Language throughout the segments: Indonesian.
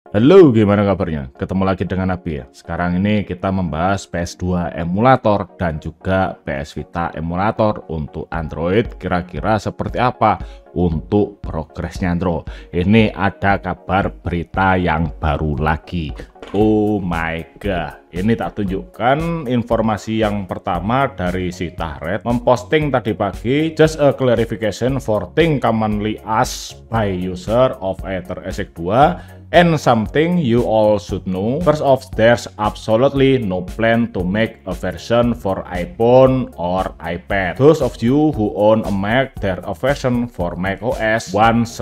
Halo, gimana kabarnya? Ketemu lagi dengan Abi ya. Sekarang ini kita membahas PS2 emulator dan juga PS Vita emulator untuk Android. Kira-kira seperti apa untuk progresnya Android? Ini ada kabar berita yang baru lagi. Oh my god, ini tak tunjukkan informasi yang pertama dari si Tahret memposting tadi pagi. Just a clarification for thing commonly asked by user of Aether ESIC 2 and something you all should know. First off, there's absolutely no plan to make a version for iPhone or iPad. Those of you who own a Mac, there's a version for Mac OS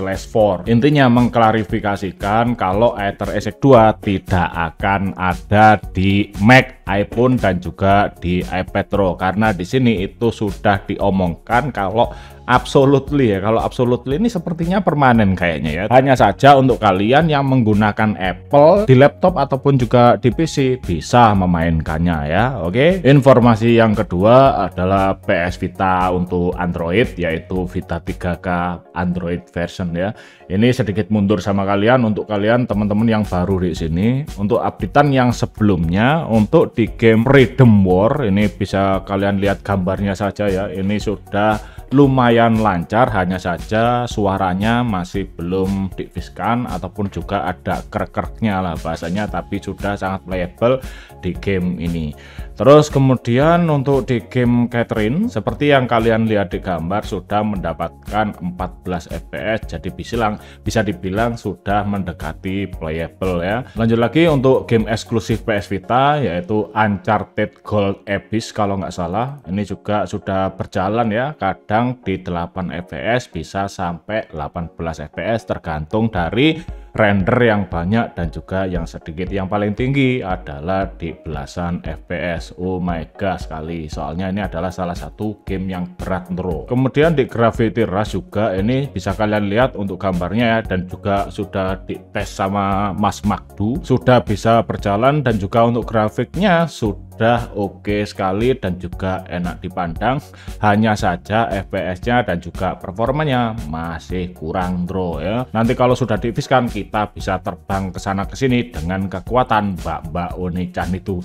1/4. Intinya mengklarifikasikan kalau Aether ESIC 2 tidak akan ada di Mac, iPhone dan juga di iPad Pro, karena di sini itu sudah diomongkan kalau absolutely ya. Kalau absolutely ini sepertinya permanen kayaknya ya. Hanya saja untuk kalian yang menggunakan Apple di laptop ataupun juga di PC bisa memainkannya ya. Oke. Informasi yang kedua adalah PS Vita untuk Android, yaitu Vita 3K Android version ya. Ini sedikit mundur sama kalian, untuk kalian teman-teman yang baru di sini. Untuk updatean yang sebelumnya untuk di game Freedom War ini bisa kalian lihat gambarnya saja ya. Ini sudah lumayan lancar, hanya saja suaranya masih belum difiskan ataupun juga ada krek-kreknya lah bahasanya, tapi sudah sangat playable di game ini. Terus kemudian untuk di game Catherine, seperti yang kalian lihat di gambar, sudah mendapatkan 14 fps, jadi bisa dibilang sudah mendekati playable ya. Lanjut lagi untuk game eksklusif PS Vita, yaitu Uncharted Gold Abyss kalau nggak salah. Ini juga sudah berjalan ya, kadang di 8 fps bisa sampai 18 fps tergantung dari render yang banyak dan juga yang sedikit. Yang paling tinggi adalah di belasan fps. Oh my god sekali, soalnya ini adalah salah satu game yang berat bro. Kemudian di Gravity Rush juga ini bisa kalian lihat untuk gambarnya ya, dan juga sudah dites sama Mas Magdu, sudah bisa berjalan dan juga untuk grafiknya sudah oke sekali dan juga enak dipandang. Hanya saja FPS-nya dan juga performanya masih kurang bro ya. Nanti kalau sudah diviskan kita bisa terbang ke sana ke sini dengan kekuatan Mbak Oni-chan itu.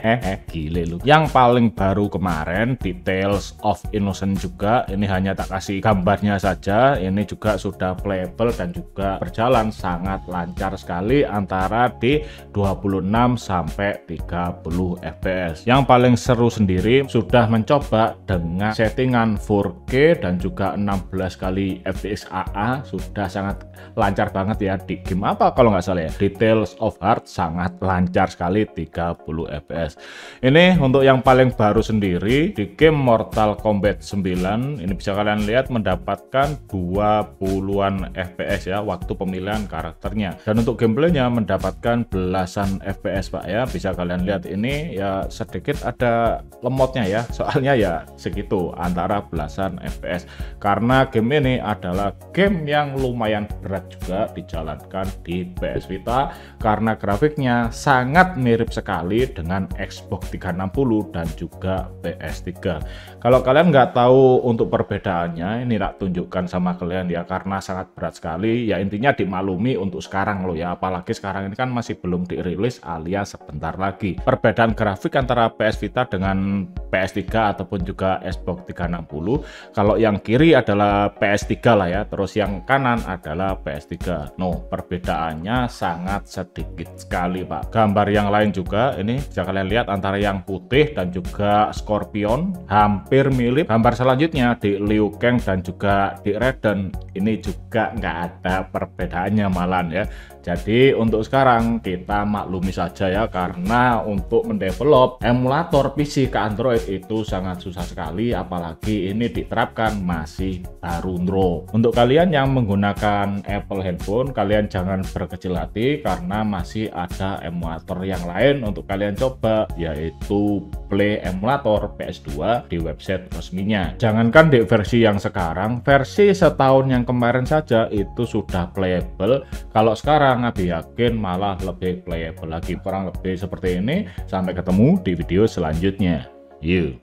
Gile lu. Yang paling baru kemarin di Tales of Innocence juga, ini hanya tak kasih gambarnya saja, ini juga sudah playable dan juga berjalan sangat lancar sekali antara di 26 sampai 30 fps. Yang paling seru sendiri sudah mencoba dengan settingan 4K dan juga 16 kali fps AA, sudah sangat lancar banget ya. Di game apa kalau nggak salah ya, di Tales of Heart sangat lancar sekali 30 fps. Ini untuk yang paling baru sendiri di game Mortal Kombat 9, ini bisa kalian lihat mendapatkan 20-an fps ya waktu pemilihan karakternya, dan untuk gameplaynya mendapatkan belasan fps pak ya. Bisa kalian lihat ini ya sedikit ada lemotnya ya, soalnya ya segitu antara belasan fps, karena game ini adalah game yang lumayan berat juga dijalankan di PS Vita karena grafiknya sangat mirip sekali dengan Xbox 360 dan juga PS3. Kalau kalian nggak tahu untuk perbedaannya, ini tak tunjukkan sama kalian ya, karena sangat berat sekali ya. Intinya dimaklumi untuk sekarang loh ya, apalagi sekarang ini kan masih belum dirilis alias sebentar lagi. Perbedaan grafik antara PS Vita dengan PS3 ataupun juga Xbox 360, kalau yang kiri adalah PS3 lah ya, terus yang kanan adalah PS3. No, perbedaannya sangat sedikit sekali pak. Gambar yang lain juga ini bisa kalian lihat antara yang putih dan juga Scorpion hampir mirip. Gambar selanjutnya di Liu Kang dan juga di Raiden, ini juga nggak ada perbedaannya malan ya. Jadi untuk sekarang kita maklumi saja ya, karena untuk mendevelop emulator PC ke Android itu sangat susah sekali, apalagi ini diterapkan masih baru bro. Untuk kalian yang menggunakan Apple handphone, kalian jangan berkecil hati karena masih ada emulator yang lain untuk kalian coba, yaitu Play emulator PS2 di website resminya. Jangankan di versi yang sekarang, versi setahun yang kemarin saja itu sudah playable. Kalau sekarang Abi yakin malah lebih playable lagi. Kurang lebih seperti ini. Sampai ketemu di video selanjutnya. Yuk.